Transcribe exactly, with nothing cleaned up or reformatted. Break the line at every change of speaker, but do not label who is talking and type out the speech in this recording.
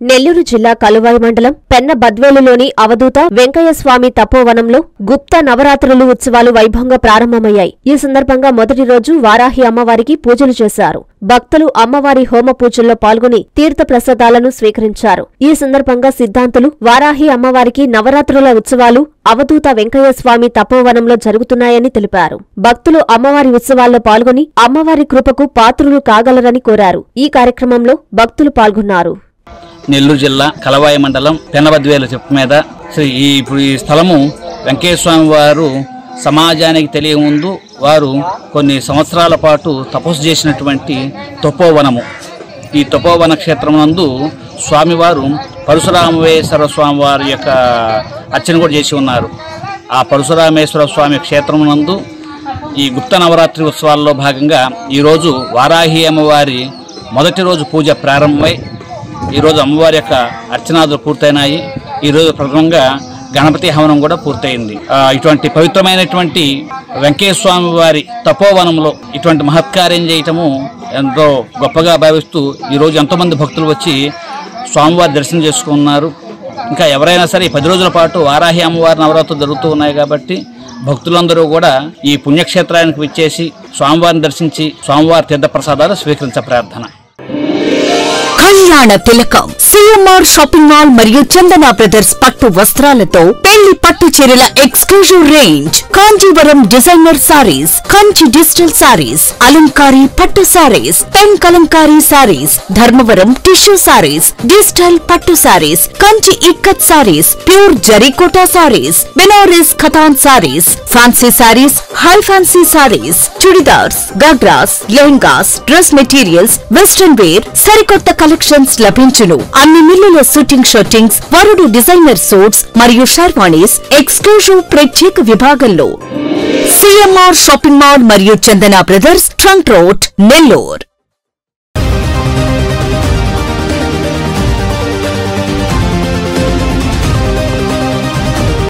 నెల్లూరు జిల్లా కలువాయి మండలం పెన్న బద్వేలులోని అవధూత వెంకయ్య స్వామి తపోవనంలో గుప్త నవరాత్రులు ఉత్సవాలు వైభవంగా ప్రారంభమయ్యాయి. ఈ సందర్భంగా మొదటి రోజు వారాహి అమ్మవారికి పూజలు చేశారు. భక్తులు అమ్మవారి హోమ పూజల్లో పాల్గొని తీర్థ ప్రసాదాలను స్వీకరించారు. ఈ సందర్భంగా సిద్ధాంతులు వారాహి అమ్మవారికి నవరాత్రుల ఉత్సవాలు అవధూత వెంకయ్య స్వామి తపోవనంలో జరుగుతున్నాయని తెలిపారు. భక్తులు అమ్మవారి ఉత్సవాల్లో పాల్గొని అమ్మవారి కృపకు పాత్రులు కాగలరని కోరారు. ఈ కార్యక్రమంలో భక్తులు పాల్గొన్నారు.
నెల్లూరు జిల్లా కలవాయి మండలం పెనబద్వేలు చెప్పు మీద శ్రీ ఇప్పుడు ఈ స్థలము వెంకయ్య స్వామి వారు సమాజానికి తెలియముందు వారు కొన్ని సంవత్సరాల పాటు తపస్సు చేసినటువంటి తపోవనము. ఈ తపోవన క్షేత్రమునందు స్వామివారు పరశురామేశ్వర స్వామి వారి యొక్క అర్చన కూడా చేసి ఉన్నారు. ఆ పరశురామేశ్వర స్వామి క్షేత్రమునందు ఈ గుప్త నవరాత్రి ఉత్సవాల్లో భాగంగా ఈరోజు వారాహి అమ్మవారి మొదటి రోజు పూజ ప్రారంభమై ఈరోజు అమ్మవారి యొక్క అర్చనాదులు పూర్తయినాయి. ఈరోజు ప్రథమంగా గణపతి హవనం కూడా పూర్తయింది. ఇటువంటి పవిత్రమైనటువంటి వెంకయ్య స్వామి వారి తపోవనంలో ఇటువంటి మహత్కార్యం చేయటము ఎంతో గొప్పగా భావిస్తూ ఈరోజు ఎంతోమంది భక్తులు వచ్చి స్వామివారి దర్శనం చేసుకున్నారు. ఇంకా ఎవరైనా సరే ఈ పది రోజుల పాటు వారాహి అమ్మవారి నవరాత్రులు జరుగుతూ ఉన్నాయి కాబట్టి భక్తులందరూ కూడా ఈ పుణ్యక్షేత్రానికి విచ్చేసి స్వామివారిని దర్శించి స్వామివారి తీర్థప్రసాదాలు స్వీకరించే ప్రార్థన.
కళ్యాణ తిలకం సిఎంఆర్ షాపింగ్ మాల్ మరియు చందన బ్రదర్స్ పట్టు వస్త్రాలతో పెళ్లి పట్టు చీరల exclusive range, Kanjeevaram designer saris, Kanchi digital saris, అలంకారీ పట్టు saris, pen Kalamkari saris, Dharmavaram tissue saris, digital పట్టు సారీస్, కంచి ఇక్కత్ సారీస్, ప్యూర్ జరీకోటా saris, Banaras Katan saris, fancy saris, high fancy saris, churidars, ghagras, lehengas, dress materials, western wear, సరికొత్త కలెక్షన్స్ లభించును. అన్ని మిల్లుల షూటింగ్ షూటింగ్స్, వరుడు డిజైనర్ సూట్స్ మరియు షర్వాణీస్ ఎక్స్క్లూజివ్ ప్రత్యేక విభాగంలో సిఎంఆర్ షాపింగ్ మాల్ మరియు Chandana brothers trunk road, Nellore.